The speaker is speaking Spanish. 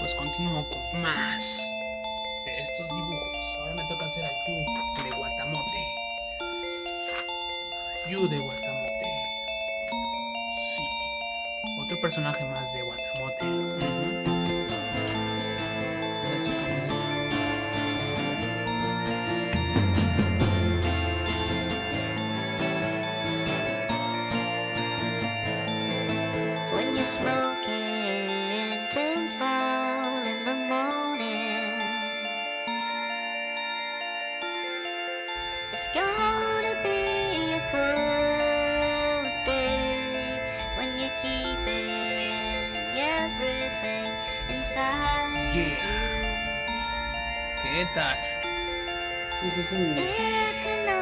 pues continúo con más de estos dibujos. Ahora me toca hacer a Yu de Guatamote. Yu de Guatamote. Sí. Otro personaje más de Guatamote. La chica bonita. When you're smoking tinfoil in the morning, it's gonna be a cold day when you're keeping everything inside Yeah. ¿Qué tal? you. It can